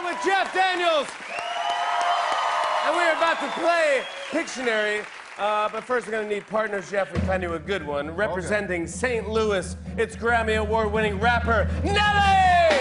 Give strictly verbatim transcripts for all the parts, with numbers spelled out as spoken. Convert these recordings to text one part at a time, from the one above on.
with Jeff Daniels. And we're about to play Pictionary. Uh, but first, we're going to need partners, Jeff. We find you a good one. Representing okay. Saint Louis, it's Grammy Award-winning rapper, Nelly!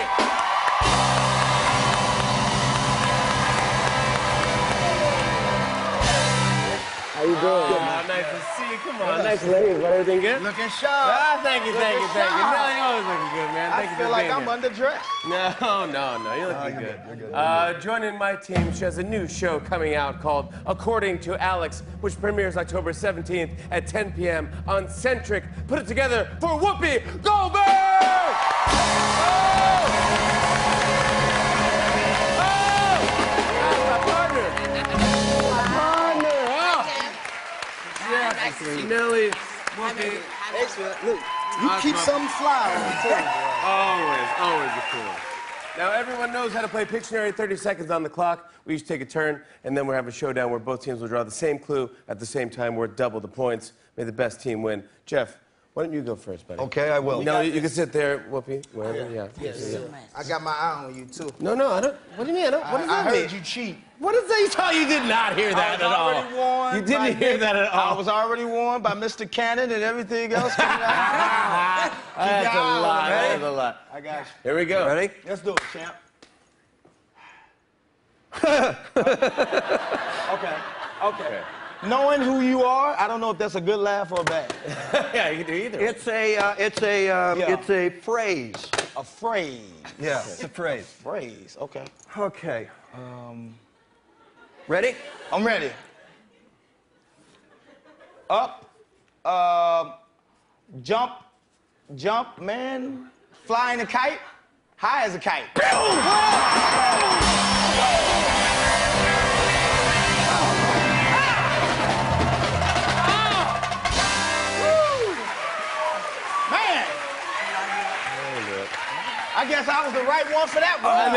How you doing? Oh, nice to see you. Come on, nice ladies. Everything good? Looking sharp. Ah, thank you, thank you, thank you. Nelly, always looking good, man. Thank I you feel for like being I'm here. underdressed. No, no, no. You're looking oh, you're good. good. You're good. Uh, joining my team, she has a new show coming out called According to Alex, which premieres October seventeenth at ten p m on Centric. Put it together for Whoopi Goldberg! Nelly, Whoopi. Look, you keep something fly on me, too. Always, always a cool. Now, everyone knows how to play Pictionary. thirty seconds on the clock. We each take a turn, and then we'll have a showdown where both teams will draw the same clue at the same time. Worth double the points. May the best team win. Jeff, why don't you go first, buddy? Okay, I will. No, you, you can sit there, Whoopi. Wherever, yeah. yeah. Yes, yeah. I got my eye on you, too. No, no, I don't. What do you mean? I don't, what does I, that I mean? heard you cheat. What does that? You thought you did not hear that at all. I was already warned. You didn't hear Nick. that at all. I was already warned by Mister Cannon and everything else coming out. That's a lot. That's a lot. I got you. Here we go. Ready? Let's do it, champ. okay. Okay. Knowing who you are, I don't know if that's a good laugh or a bad. Yeah, you can do either. It's a, uh, it's a, um, Yeah. it's a phrase. A phrase. Yeah, it's a phrase. Phrase. Okay. Okay. Um. Ready? I'm ready. Up. Uh, jump. Jump, man. Flying a kite. High as a kite. I guess I was the right one for that one. Oh,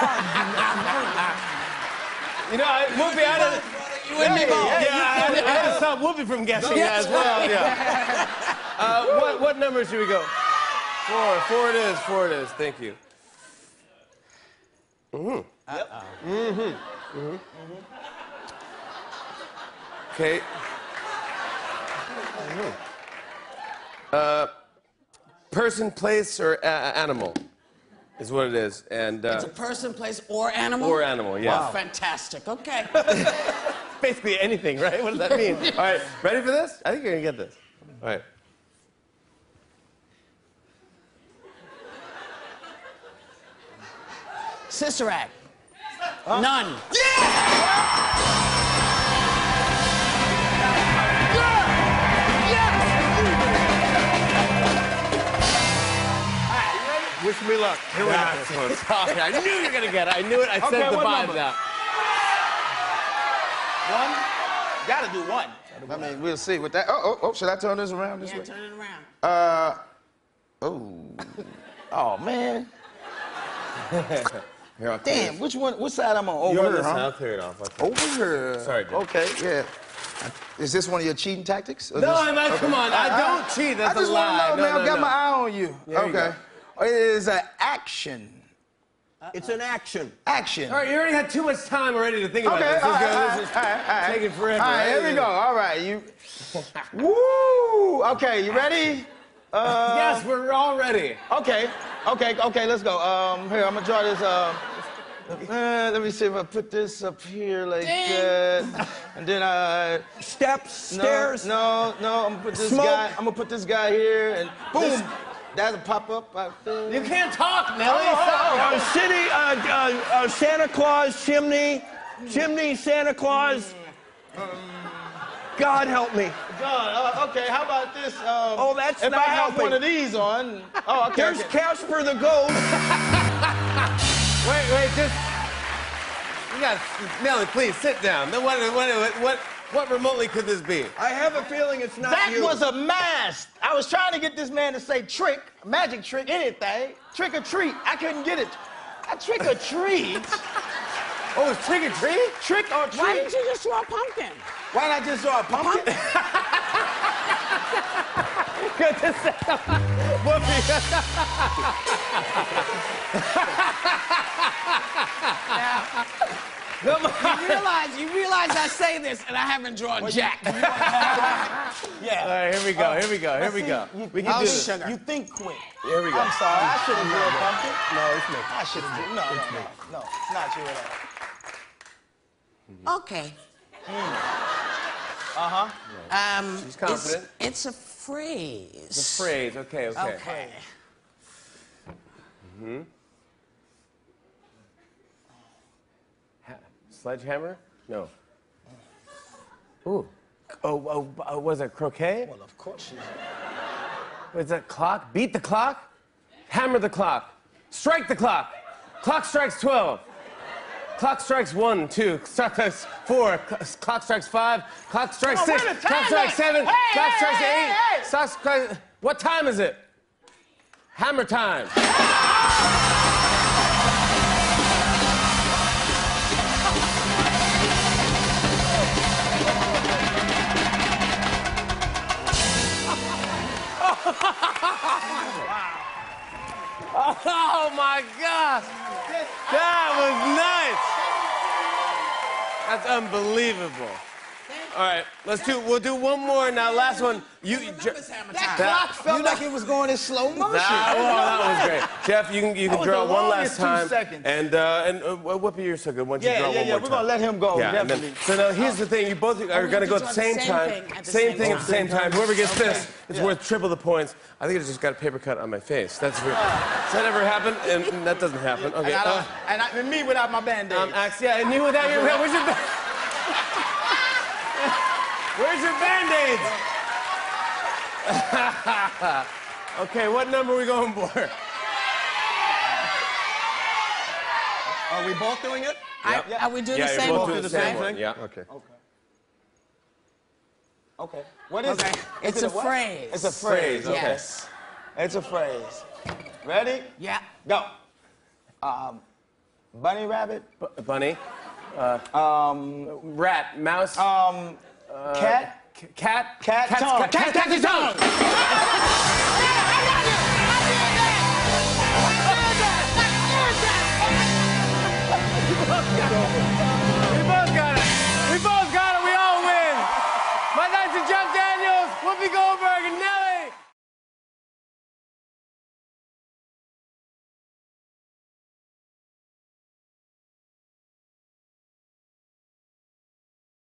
you know, I, Whoopi, I didn't. You and me both. Yeah, I, I had to stop Whoopi from guessing as well. Yeah. Uh, what what number should we go? Four. Four it is. Four it is. Thank you. Mm-hmm. Uh-oh. Mm-hmm. Mm-hmm. Okay. Mm-hmm. Uh, person, place, or uh, animal is what it is, and uh, it's a person, place, or animal. Or animal, yeah. Wow. Fantastic. Okay. Basically anything, right? What does that mean? All right, ready for this? I think you're gonna get this. All right. Sister Act. Huh? None. Yeah! Wish me luck. Here we go. I knew you were gonna get it. I knew it. I Okay, sent the what vibes number? out. One? Gotta do one. I mean, we'll see with that. Oh, oh, oh, should I turn this around this Yeah, way? turn it around. Uh, oh. Oh, man. Here, I'll clear Damn, this. which one, which side I'm on? Over You're on here, this side. huh? I'll clear it off. I'll clear it Over here. Sorry, Jim. Okay, yeah. Is this one of your cheating tactics? Or No, this- I'm not. okay. Come on. I don't cheat. That's I just a lie. want to know, no, man. no, I got no. my eye on you. There you okay. It is an action. It's an action. Action. All right, you already had too much time already to think about Okay, this. all This right, is all gonna- right, this is all right, all right. taking forever. All right, right? here we go. All right, you. Woo! Okay, you ready? Uh, Yes, we're all ready. Okay, okay, okay. Let's go. Um, here, I'm gonna draw this. Uh, uh, let me see if I put this up here like Ding. that, and then I. Steps, No, stairs. No, no. I'm gonna put this Smoke. guy. I'm gonna put this guy here, and boom. That'll pop up out there. You can't talk, Nelly. Oh, Stop. Uh, city, uh, uh, uh, Santa Claus, chimney, chimney, Santa Claus. God help me. God, uh, okay, how about this? Um, Oh, that's if not I have helping. one of these on. Oh, okay. There's okay. Casper the Ghost. Wait, wait, just. You got Nelly. Please sit down. Then what? What? What? What remotely could this be? I have a feeling it's not That you. was a mask. I was trying to get this man to say trick, magic trick, anything. Trick or treat. I couldn't get it. A trick or treat? Oh, it's trick or treat? Trick or treat? Why didn't you just draw a pumpkin? Why not just draw a pumpkin? Good to see. Whoopi. Come on. You realize, you realize I say this and I haven't drawn jack. Yeah. All right, here we go, here we go, here we See, go. You, We you can do think- this. sugar. You think quick. Here we go. I'm sorry. I should have drew a pumpkin. No, it's me. I should have drew. No, no, no, no. It's not you at all. Okay. Uh-huh. Um, She's confident. It's, it's a phrase. It's a phrase, okay, okay. Okay. Ha- Sledgehammer? No. Ooh. Oh, oh, oh, was it croquet? Well, of course she's. Was that clock? Beat the clock? Hammer the clock. Strike the clock. Clock strikes twelve. Clock strikes one, two. Clock strikes four. Cl- Clock strikes five. Clock strikes Oh, six. where the Clock time strikes at? seven. Hey, Clock hey, strikes hey, eight. hey, hey. Clock strikes. What time is it? Hammer time. Oh my gosh! That was nice. That's unbelievable. All right, let's do. We'll do one more now. Last one. You. Remembers hammer That time. clock felt like it was going in slow motion. Nah, well, that was great. Jeff, you can you can was draw the one longest last two time. seconds. And uh, and uh, Whoopi, you're so good. Why don't you Yeah, draw yeah, one yeah. more We're time? gonna let him go. Yeah, and then, definitely. so now here's the thing. You both are we going to have go to at the draw the same same time. thing at the Same same thing at the same time. Whoever gets Okay. this, it's Yeah. worth triple the points. I think I just got a paper cut on my face. That's weird. Does that ever happen? And that doesn't happen. Okay. And, I Uh, don't, and, I, and me without my band-aid. um, Axe, yeah, and you without your. Where's your. Ba- Where's your band-aids? Okay, what number are we going for? Are we both doing it? I, Are we doing Yeah, the you're same both one? doing the the same same one. thing? Yeah. Okay. Okay. What is Okay. it? It's Is it a what? phrase. It's a phrase. Okay. Yes. It's a phrase. Ready? Yeah. Go. Um, bunny rabbit. B- bunny. Um, Rat. Mouse. um, cat. c- cat. Cat Cat's- tongue. Cat. Cat. Cat's tongue. We both got it. We both got it. We all win. My thanks to Jeff Daniels, Whoopi Goldberg, and